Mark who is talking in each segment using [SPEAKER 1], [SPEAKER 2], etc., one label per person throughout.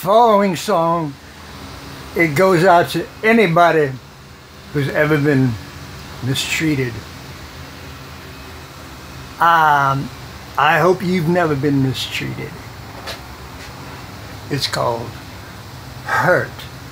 [SPEAKER 1] following song, it goes out to anybody who's ever been mistreated. I hope you've never been mistreated. It's called Hurt.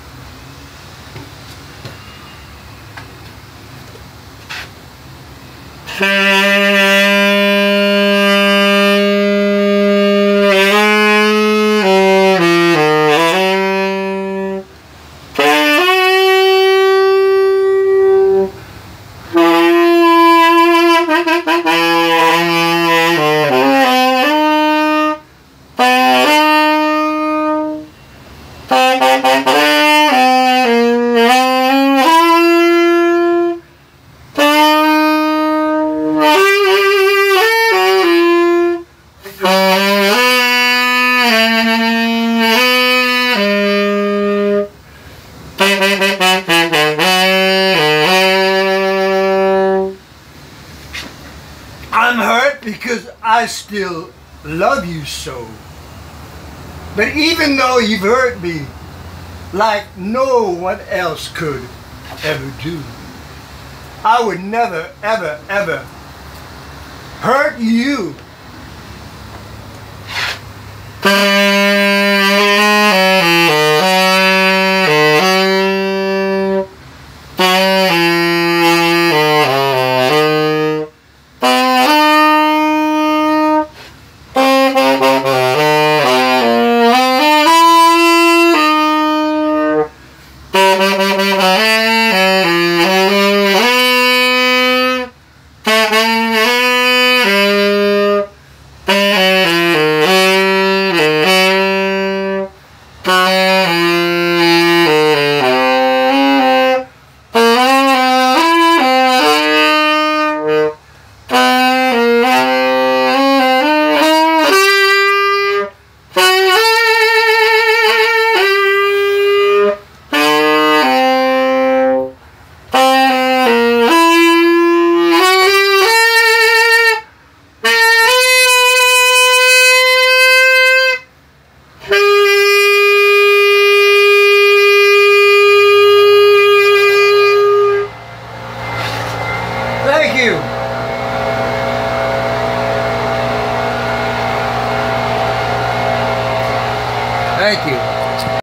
[SPEAKER 1] I'm hurt because I still love you so. But even though you've hurt me like no one else could ever do, I would never, ever, ever hurt you